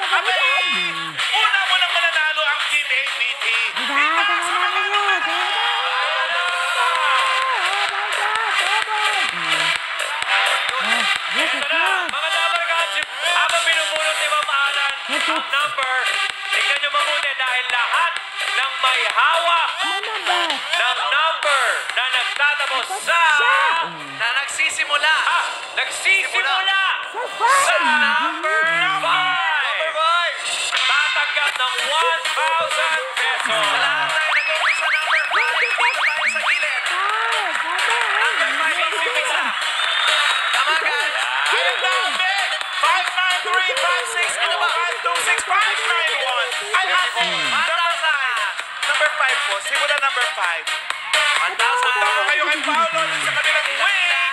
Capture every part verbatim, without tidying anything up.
Abay! Una mo nang mananalo ang Team A B T. Diba? Tama namin yun. Ito na, mga number guys, habang binubunot ni Ma'am Alan ang number, tingnan nyo mabuti dahil lahat ng may hawak ng number na nagtatapos sa... Na nagsisimula. Ah, nagsisimula sa number five. Number five. Tatanggap ng one thousand pesos. Sa lahat tayo nag-umpisa number five. Dito tayo sa gilid. Number five, umpisa. Tama guys. Ayun dami! five nine three five six ano ba? five two six five nine one. Ay, ako! Number five. Number five po. Simula number five. one thousand. Punta ko kayo kay Paolo sa kabilang wing.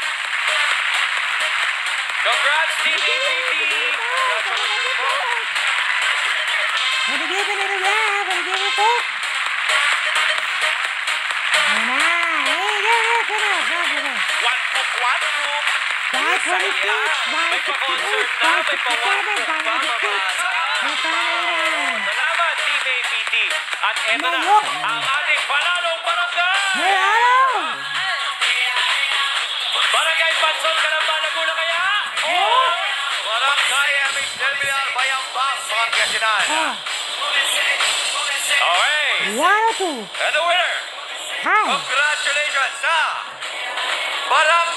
Congrats, Team A B T. Paligay pa na rin yan. Paligay mo po. Ayan na. Hey, go, go, go na. Go, go, go. One hook, one hook. five twenty-six, May five pa-concert sixty-eight, na, five may pa-one sixty-seven, hook five pa, ninety-six. May pangalan. Salamat, Team A B T. At eto na, Nalok. ang ating panalong barangay. Hey, ano? Barangay Pansol, Kalamba, Laguna kaya? Oh. Barangay M H Terminal, Bayambang, Pangasinan. Oh, Okay. one or two. And the winner, Hi. congratulations sa Barangay